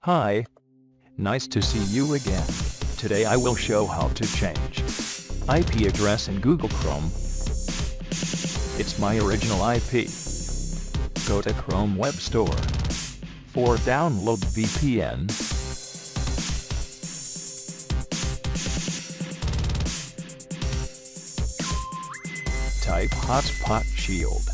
Hi. Nice to see you again. Today I will show how to change IP address in Google Chrome. It's my original IP. Go to Chrome Web Store. For download VPN, type Hotspot Shield.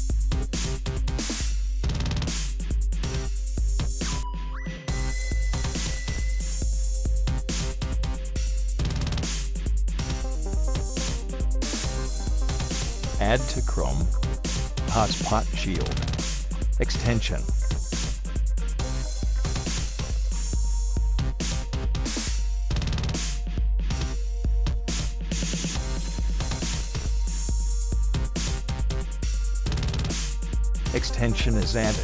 Add to Chrome Hotspot Shield extension. Extension is added.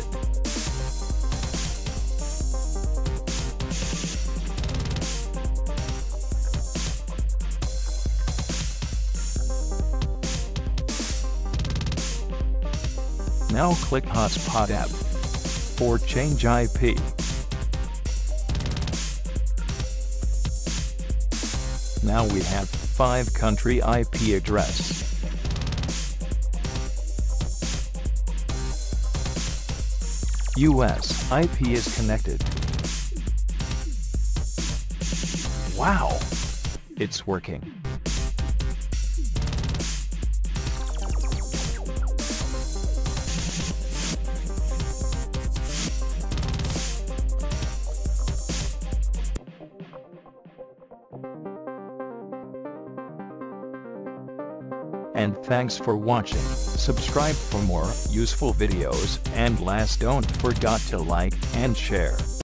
Now click Hotspot app for change IP. Now we have 5 country IP address. US IP is connected. Wow! It's working. And thanks for watching. Subscribe for more useful videos, and last don't forget to like and share.